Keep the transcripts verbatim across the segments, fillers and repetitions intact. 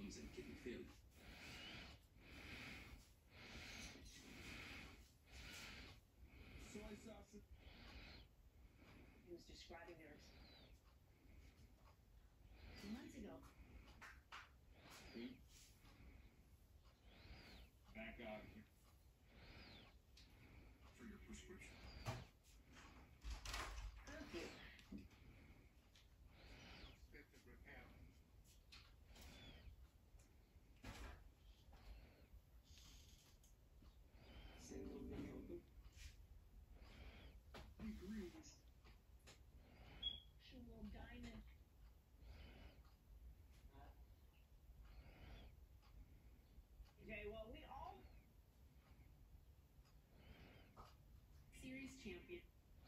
problems and kidney failure. Soy sauce. He was describing their two months ago. See? Back out of here. For your prescription. Thank you. Expected repair. Single minute. Degrees. Jewel diamond. Okay, well, we all series champion.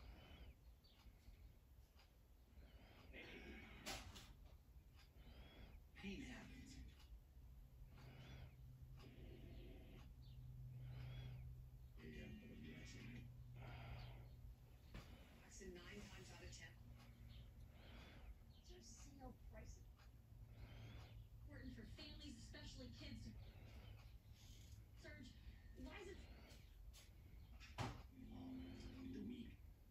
Pain happens. I said nine times out of ten. Just sale prices. Important for families, especially kids. Surge, why is it? The week.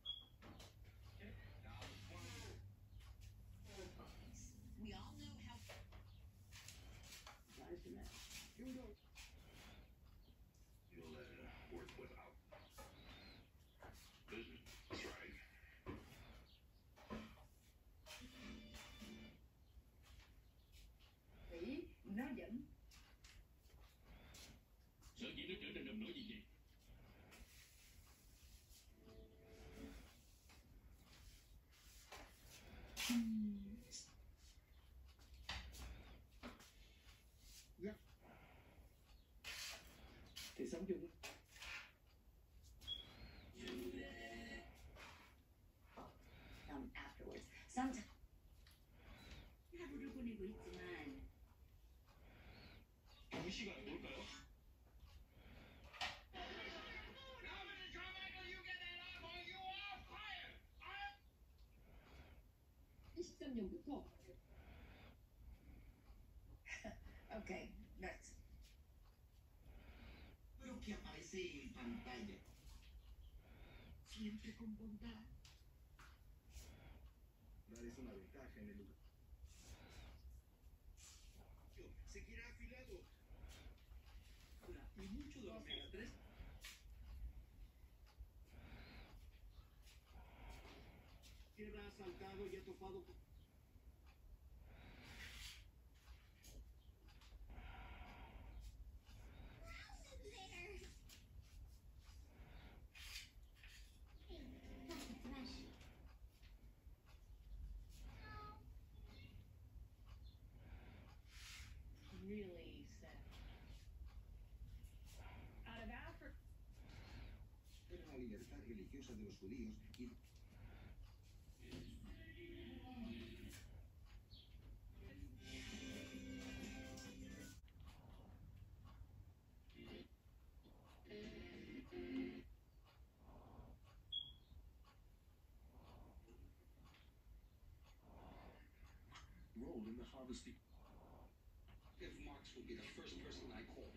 We all know how. Nice to know. Here we go. You'll let it work without. Business. That's right. Ý, nó vẫn. Sợ gì nó trở nên đầm nổi gì vậy? Dạ. Thì sống chung. Um, afterwards. Sometimes. 하루를 보내고 있지만. 이 시간에 뭘까요? 이십삼 년부터. Okay, next. Lo que aparece en pantalla. Siempre con bondad. Dar es una ventaja en el lugar. Seguirá afilado. Y mucho de omega tres. Tierra ha saltado y ha topado con... Really sad. Out of Africa. Era la libertad religiosa de los judíos y role in the harvesting. If Marx will be the first person I call.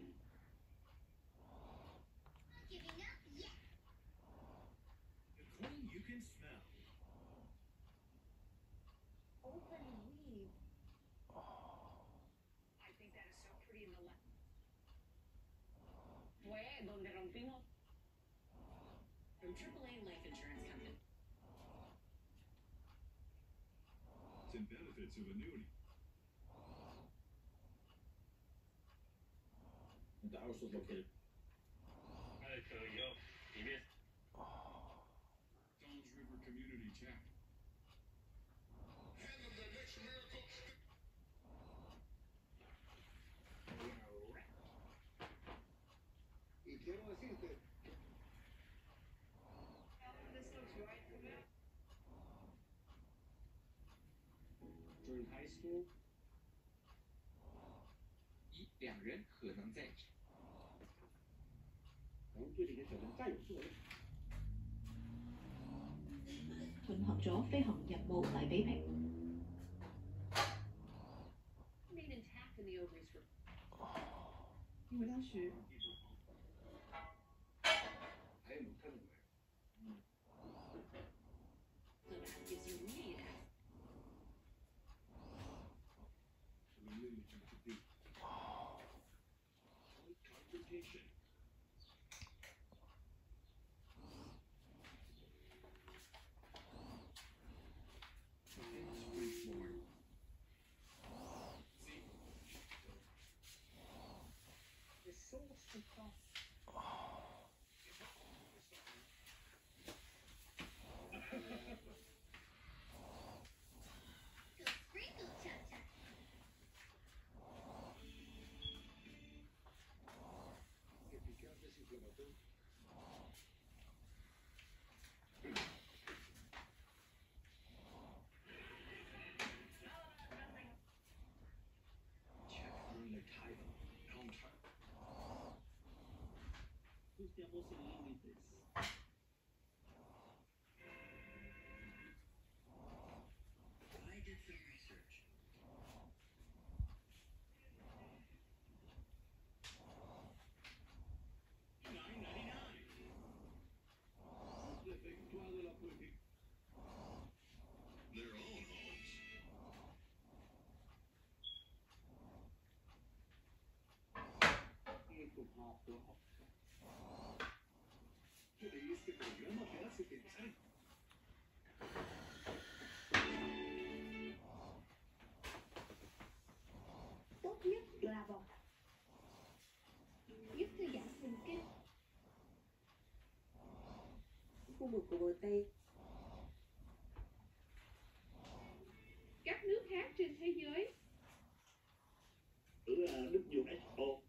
Not giving up yet. The queen you can smell. Open weave. I think that is so pretty in the left. Fue donde rompimos. From triple A Life Insurance Company. And benefits of annuity. The house was located. Jones River Community Chapter. Hand them the next miracle. Y quiero decirte. This looks right for me. During high school. 一两人可能在场。然后对这些小人再有作用。 進行咗飛行任務嚟比拼。 Remain intact in the ovaries for 因为当时还有看到没？ so that gives you immediate access. 什么秘密就不定。Confrontation. the source of cost. Sprinkle cha-cha. Que picar desinflamatorio. Check on the title. Contract. Estamos sin límites. I did some research. nine ninety-nine. Efectuado la purificación. Their own homes. Eco Pop Rock. Que de este programa te hace pensar. Tốt nhất là bọc giúp thư giãn thần kinh. Khu vực của bờ Tây. Các nước khác trên thế giới Là W H O.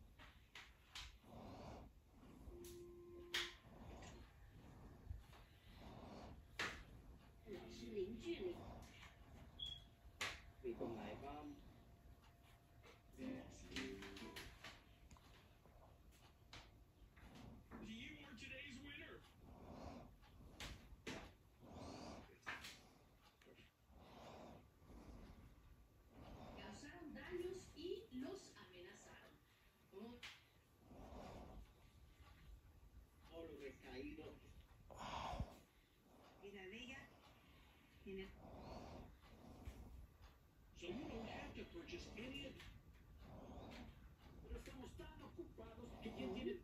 老师零距离。 Thì còn lại có You are today's winner. Causaron daños y los amenazaron. ¿Cómo? oro recaído. Vida Vega tiene So you don't have to purchase any of. Pero estamos tan ocupados que quien tiene